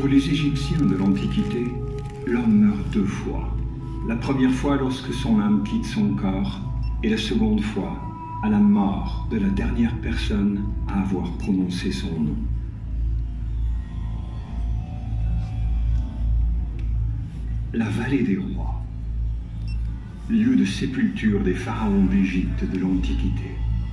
Pour les Égyptiens de l'Antiquité, l'homme meurt 2 fois. La première fois lorsque son âme quitte son corps, et la seconde fois à la mort de la dernière personne à avoir prononcé son nom. La vallée des rois, lieu de sépulture des pharaons d'Égypte de l'Antiquité.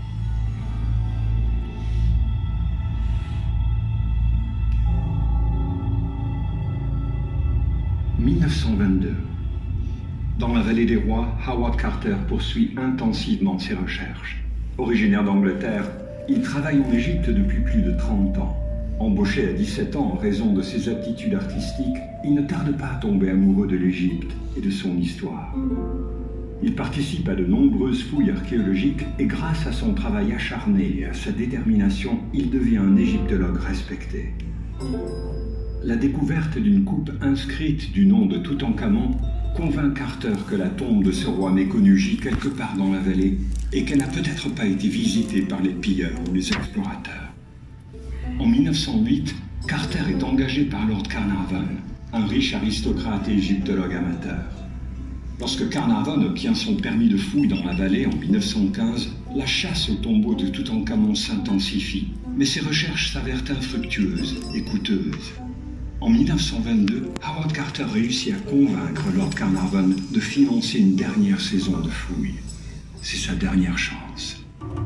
« 1922. Dans la vallée des rois, Howard Carter poursuit intensivement ses recherches. Originaire d'Angleterre, il travaille en Égypte depuis plus de 30 ans. Embauché à 17 ans en raison de ses aptitudes artistiques, il ne tarde pas à tomber amoureux de l'Égypte et de son histoire. Il participe à de nombreuses fouilles archéologiques et grâce à son travail acharné et à sa détermination, il devient un égyptologue respecté. La découverte d'une coupe inscrite du nom de Toutankhamon convainc Carter que la tombe de ce roi méconnu gît quelque part dans la vallée et qu'elle n'a peut-être pas été visitée par les pilleurs ou les explorateurs. En 1908, Carter est engagé par Lord Carnarvon, un riche aristocrate et égyptologue amateur. Lorsque Carnarvon obtient son permis de fouille dans la vallée en 1915, la chasse au tombeau de Toutankhamon s'intensifie, mais ses recherches s'avèrent infructueuses et coûteuses. En 1922, Howard Carter réussit à convaincre Lord Carnarvon de financer une dernière saison de fouilles. C'est sa dernière chance.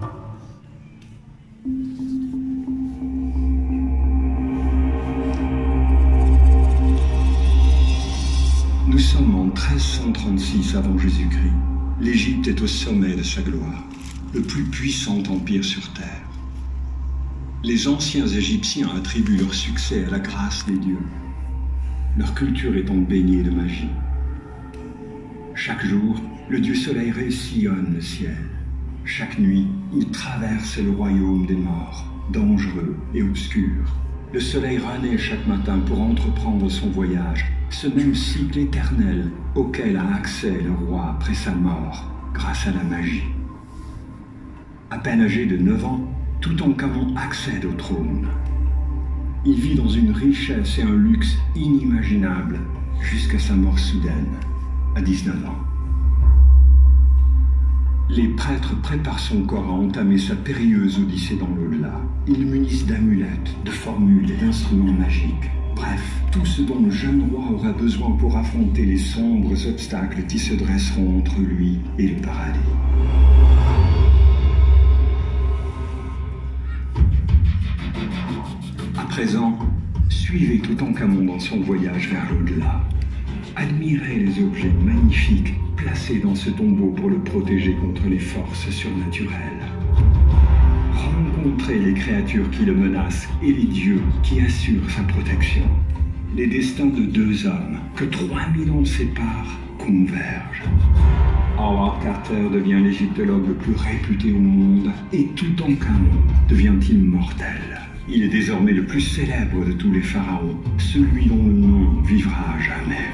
Nous sommes en 1336 avant Jésus-Christ. L'Égypte est au sommet de sa gloire, le plus puissant empire sur Terre. Les anciens Égyptiens attribuent leur succès à la grâce des dieux. Leur culture étant baignée de magie. Chaque jour, le dieu soleil sillonne le ciel. Chaque nuit, il traverse le royaume des morts, dangereux et obscur. Le soleil renaît chaque matin pour entreprendre son voyage, ce même cycle éternel auquel a accès le roi après sa mort, grâce à la magie. À peine âgé de 9 ans, Toutankhamon accède au trône. Il vit dans une richesse et un luxe inimaginables jusqu'à sa mort soudaine, à 19 ans. Les prêtres préparent son corps à entamer sa périlleuse odyssée dans l'au-delà. Ils le munissent d'amulettes, de formules et d'instruments magiques. Bref, tout ce dont le jeune roi aura besoin pour affronter les sombres obstacles qui se dresseront entre lui et le paradis. À présent, suivez Toutankhamon dans son voyage vers l'au-delà. Admirez les objets magnifiques placés dans ce tombeau pour le protéger contre les forces surnaturelles. Rencontrez les créatures qui le menacent et les dieux qui assurent sa protection. Les destins de 2 hommes que 3000 ans séparent convergent. Howard Carter devient l'égyptologue le plus réputé au monde et Toutankhamon devient immortel. Il est désormais le plus célèbre de tous les pharaons, celui dont le nom vivra à jamais.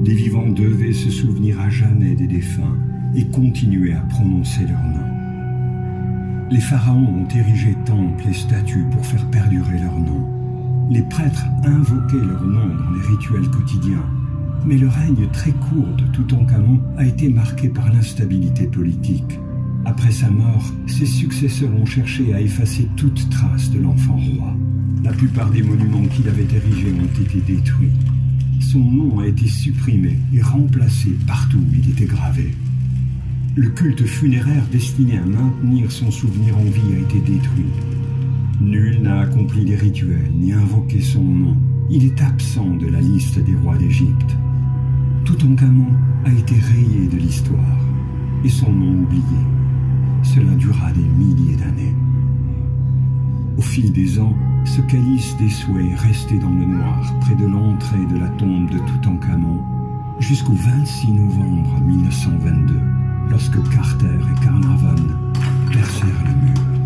Les vivants devaient se souvenir à jamais des défunts et continuer à prononcer leur nom. Les pharaons ont érigé temples et statues pour faire perdurer leur nom. Les prêtres invoquaient leur nom dans les rituels quotidiens. Mais le règne très court de Toutankhamon a été marqué par l'instabilité politique. Après sa mort, ses successeurs ont cherché à effacer toute trace de l'enfant roi. La plupart des monuments qu'il avait érigés ont été détruits. Son nom a été supprimé et remplacé partout où il était gravé. Le culte funéraire destiné à maintenir son souvenir en vie a été détruit. Nul n'a accompli les rituels ni invoqué son nom. Il est absent de la liste des rois d'Égypte. Toutankhamon a été rayé de l'histoire et son nom oublié. Cela dura des milliers d'années. Au fil des ans, ce calice des souhaits est resté dans le noir près de l'entrée de la tombe de Toutankhamon jusqu'au 26 novembre 1922, lorsque Carter et Carnarvon percèrent le mur.